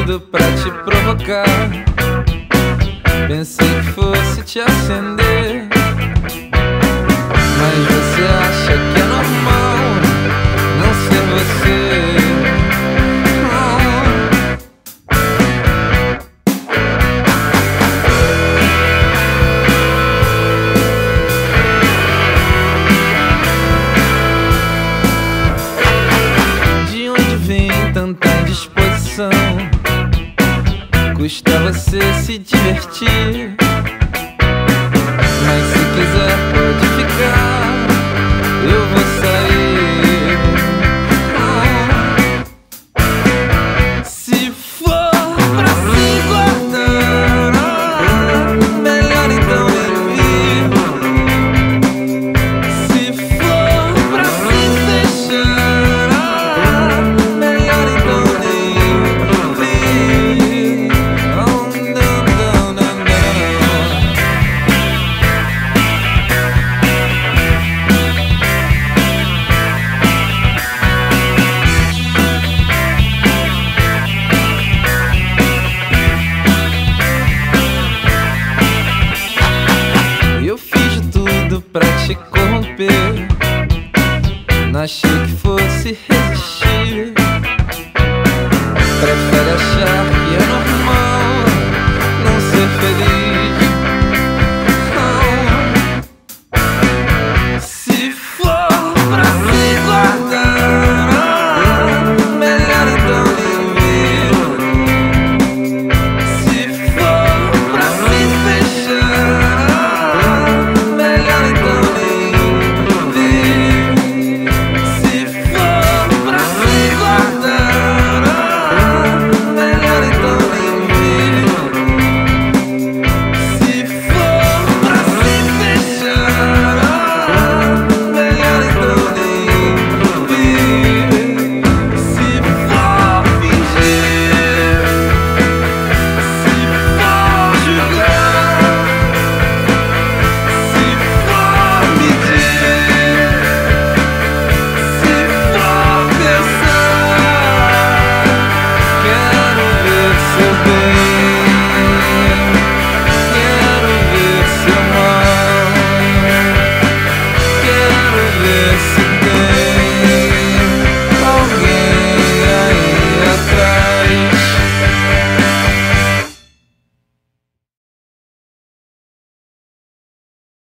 tudo pra te provocar. Pensei que fosse te acender, mas você acha que é normal não ser você. De onde vem tanta indisposição? Custa você se divertir, mas se quiser pode ficar, eu vou sair. Se for pra se guardar, melhor então nem vir. Se for pra se fechar, melhor então nem vir. Eu fiz de tudo pra te corromper, não achei que fosse resistir. Prefere achar que é normal